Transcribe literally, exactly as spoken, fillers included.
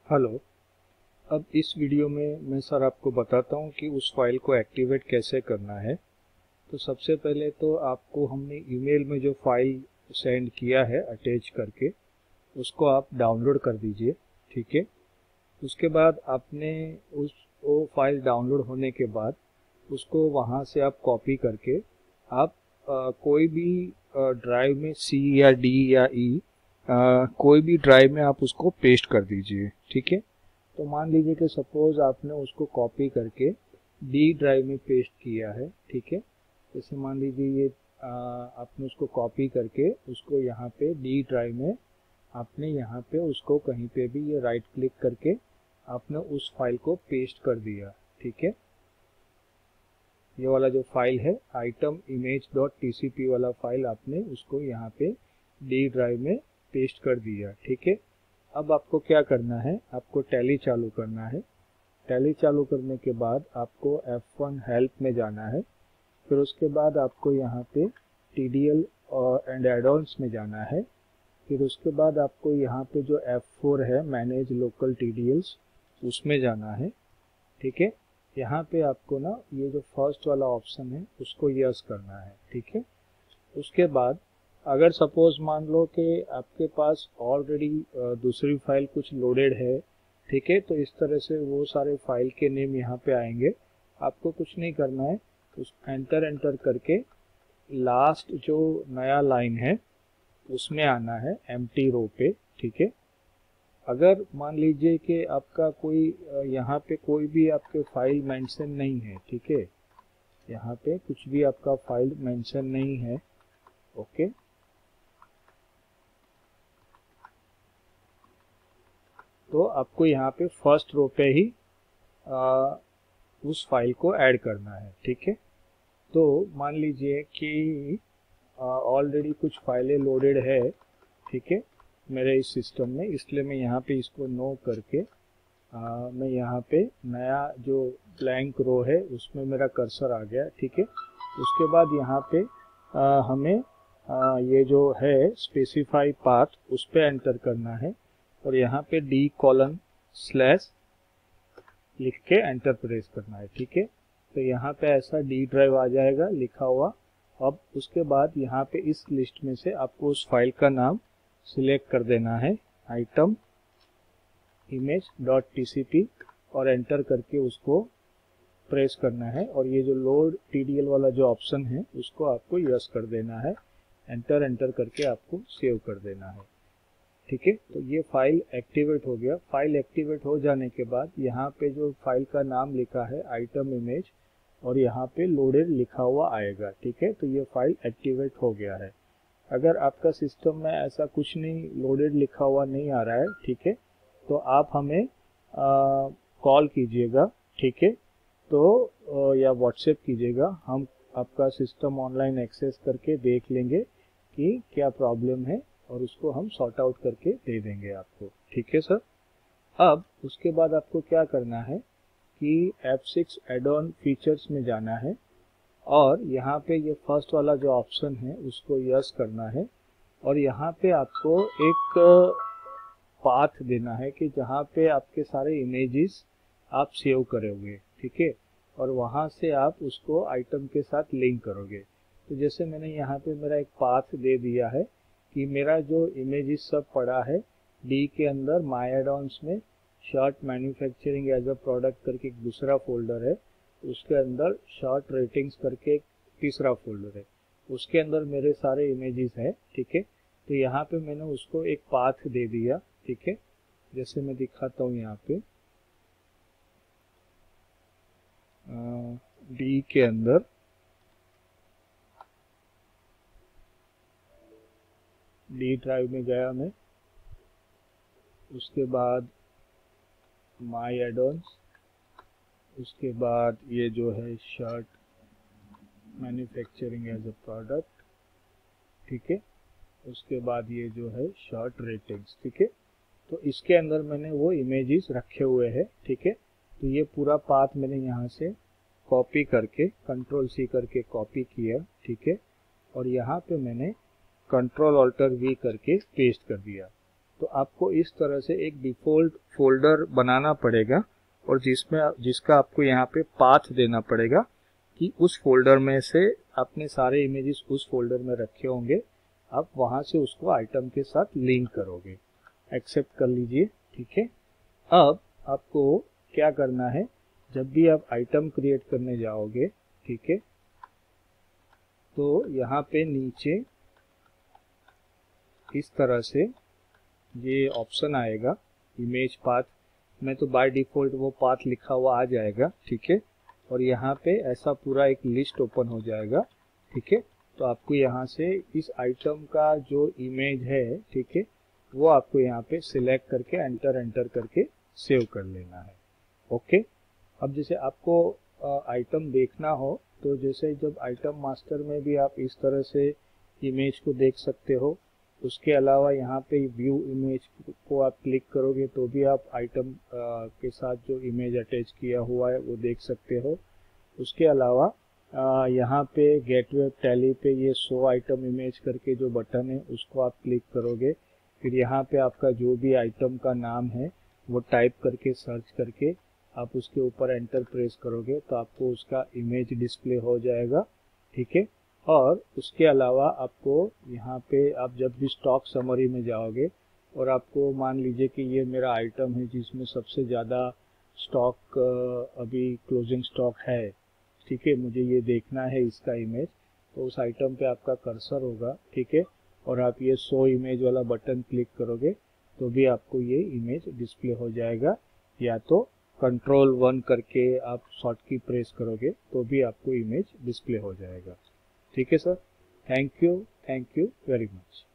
Hello. अब इस video में मैं सर आपको बताता हूँ कि उस फाइल को एक्टिवेट कैसे करना है। तो सबसे पहले तो आपको हमने ईमेल में जो फाइल सेंड किया है अटैच करके उसको आप डाउनलोड कर दीजिए, ठीक है। उसके बाद आपने उस वो फाइल डाउनलोड होने के बाद उसको वहाँ से आप कॉपी करके आप आ, कोई भी ड्राइव में सी या डी या ई कोई भी ड्राइव में आप उसको पेस्ट कर दीजिए, ठीक है। तो मान लीजिए कि सपोज आपने उसको कॉपी करके डी ड्राइव में पेस्ट किया है, ठीक है। जैसे मान लीजिए ये आ, आपने उसको कॉपी करके उसको यहाँ पे डी ड्राइव में आपने यहाँ पे उसको कहीं पे भी ये राइट क्लिक करके आपने उस फाइल को पेस्ट कर दिया, ठीक है। ये वाला जो फाइल है item image dot T C P वाला फाइल आपने उसको यहाँ पे डी ड्राइव में पेस्ट कर दिया, ठीक है। अब आपको क्या करना है, आपको टैली चालू करना है। टैली चालू करने के बाद आपको एफ वन हेल्प में जाना है। फिर उसके बाद आपको यहाँ पे टी डी एल और एंड एड-ऑन्स में जाना है। फिर उसके बाद आपको यहाँ पे जो एफ फोर है manage local T D Ls उसमें जाना है, ठीक है। यहाँ पे आपको ना ये जो फर्स्ट वाला ऑप्शन है उसको यस करना है, ठीक है। उसके बाद अगर सपोज मान लो कि आपके पास ऑलरेडी दूसरी फाइल कुछ लोडेड है, ठीक है, तो इस तरह से वो सारे फाइल के नेम यहाँ पे आएंगे। आपको कुछ नहीं करना है, उस एंटर एंटर करके लास्ट जो नया लाइन है उसमें आना है एम्प्टी रो पे, ठीक है। अगर मान लीजिए कि आपका कोई यहाँ पे कोई भी आपके फाइल मेंशन नहीं है, ठीक है, यहाँ पे कुछ भी आपका फाइल मेंशन नहीं है, ओके। तो आपको यहाँ पे फर्स्ट रो पे ही आ, उस फाइल को ऐड करना है, ठीक है। तो मान लीजिए कि ऑलरेडी कुछ फाइलें लोडेड है, ठीक है, मेरे इस सिस्टम में, इसलिए मैं यहाँ पे इसको नो करके आ, मैं यहाँ पे नया जो ब्लैंक रो है उसमें मेरा कर्सर आ गया, ठीक है। उसके बाद यहाँ पे आ, हमें आ, ये जो है स्पेसिफाई पाथ उस पर एंटर करना है और यहाँ पे डी कॉलन स्लैश लिख के एंटर प्रेस करना है, ठीक है। तो यहाँ पे ऐसा डी ड्राइव आ जाएगा लिखा हुआ। अब उसके बाद यहाँ पे इस लिस्ट में से आपको उस फाइल का नाम सिलेक्ट कर देना है item image dot T C P और एंटर करके उसको प्रेस करना है और ये जो लोड टी डी एल वाला जो ऑप्शन है उसको आपको यस कर देना है। एंटर एंटर करके आपको सेव कर देना है, ठीक है। तो ये फाइल एक्टिवेट हो गया। फाइल एक्टिवेट हो जाने के बाद यहाँ पे जो फाइल का नाम लिखा है आइटम इमेज और यहाँ पे लोडेड लिखा हुआ आएगा, ठीक है। तो ये फाइल एक्टिवेट हो गया है। अगर आपका सिस्टम में ऐसा कुछ नहीं लोडेड लिखा हुआ नहीं आ रहा है, ठीक है, तो आप हमें कॉल कीजिएगा, ठीक है। तो आ, या व्हाट्सएप कीजिएगा, हम आपका सिस्टम ऑनलाइन एक्सेस करके देख लेंगे कि क्या प्रॉब्लम है और उसको हम सॉर्ट आउट करके दे देंगे आपको, ठीक है सर। अब उसके बाद आपको क्या करना है कि एफ सिक्स एड-ऑन फीचर्स में जाना है और यहाँ पे ये फर्स्ट वाला जो ऑप्शन है उसको यस करना है और यहाँ पे आपको एक पाथ देना है कि जहाँ पे आपके सारे इमेजेस आप सेव करोगे, ठीक है, और वहाँ से आप उसको आइटम के साथ लिंक करोगे। तो जैसे मैंने यहाँ पे मेरा एक पाथ दे दिया है कि मेरा जो इमेजेस सब पड़ा है डी के अंदर माय एड-ऑन्स में short manufacturing as a product करके एक दूसरा फोल्डर है, उसके अंदर शॉर्ट रेटिंग्स करके एक तीसरा फोल्डर है, उसके अंदर मेरे सारे इमेजेस है, ठीक है। तो यहाँ पे मैंने उसको एक पाथ दे दिया, ठीक है। जैसे मैं दिखाता हूँ यहाँ पे डी के अंदर डी ड्राइव में गया मैं, उसके बाद माय एड-ऑन्स, उसके बाद ये जो है shirt manufacturing as a product, ठीक है, उसके बाद ये जो है शॉर्ट रेटिंग्स, ठीक है। तो इसके अंदर मैंने वो इमेजेस रखे हुए हैं, ठीक है। तो ये पूरा पाथ मैंने यहाँ से कॉपी करके कंट्रोल सी करके कॉपी किया, ठीक है, और यहाँ पे मैंने कंट्रोल ऑल्टर वी करके पेस्ट कर दिया। तो तो आपको इस तरह से एक डिफ़ॉल्ट फोल्डर बनाना पड़ेगा और जिसमें जिसका आपको यहाँ पे पाथ देना पड़ेगा कि उस फोल्डर में से आपने सारे इमेजेस उस फोल्डर में रखे होंगे, आप वहाँ से उसको आइटम के साथ लिंक करोगे। एक्सेप्ट कर लीजिए, ठीक है। अब आपको क्या करना है, जब भी आप आइटम क्रिएट करने जाओगे, ठीक है, तो यहाँ पे नीचे इस तरह से ये ऑप्शन आएगा इमेज पाथ में, तो बाय डिफ़ॉल्ट वो पाथ लिखा हुआ आ जाएगा, ठीक है। और यहाँ पे ऐसा पूरा एक लिस्ट ओपन हो जाएगा, ठीक है। तो आपको यहाँ से इस आइटम का जो इमेज है, ठीक है, वो आपको यहाँ पे सिलेक्ट करके एंटर एंटर करके सेव कर लेना है। ओके। अब जैसे आपको आइटम देखना हो तो जैसे जब आइटम मास्टर में भी आप इस तरह से इमेज को देख सकते हो। उसके अलावा यहाँ पे व्यू इमेज को आप क्लिक करोगे तो भी आप आइटम के साथ जो इमेज अटैच किया हुआ है वो देख सकते हो। उसके अलावा यहाँ पे गेटवे टैली पे ये शो आइटम इमेज करके जो बटन है उसको आप क्लिक करोगे, फिर यहाँ पे आपका जो भी आइटम का नाम है वो टाइप करके सर्च करके आप उसके ऊपर एंटर प्रेस करोगे तो आपको उसका इमेज डिस्प्ले हो जाएगा, ठीक है। और उसके अलावा आपको यहाँ पे आप जब भी स्टॉक समरी में जाओगे और आपको मान लीजिए कि ये मेरा आइटम है जिसमें सबसे ज़्यादा स्टॉक अभी क्लोजिंग स्टॉक है, ठीक है, मुझे ये देखना है इसका इमेज, तो उस आइटम पे आपका कर्सर होगा, ठीक है, और आप ये शो इमेज वाला बटन क्लिक करोगे तो भी आपको ये इमेज डिस्प्ले हो जाएगा, या तो कंट्रोल वन करके आप शॉर्ट की प्रेस करोगे तो भी आपको इमेज डिस्प्ले हो जाएगा। ठीक है sir, thank you, thank you very much.